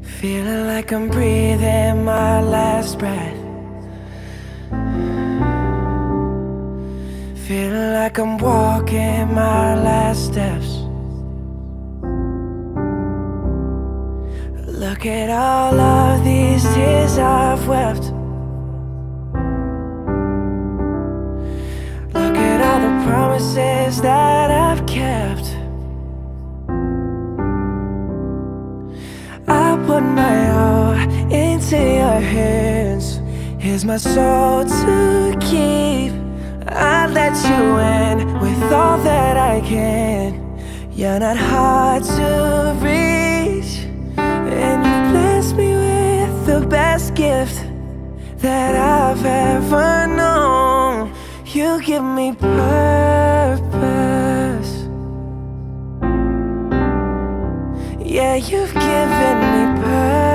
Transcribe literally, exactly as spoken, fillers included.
Feeling like I'm breathing my last breath. Feeling like I'm walking my last steps. Look at all of these tears I've wept. Look at all the promises that I've kept. I put my all into your hands. Here's my soul to keep. I let you in with all that I can. You're not hard to reach, and you bless me with the best gift that I've ever known. You give me purpose. Yeah, you've given me purpose.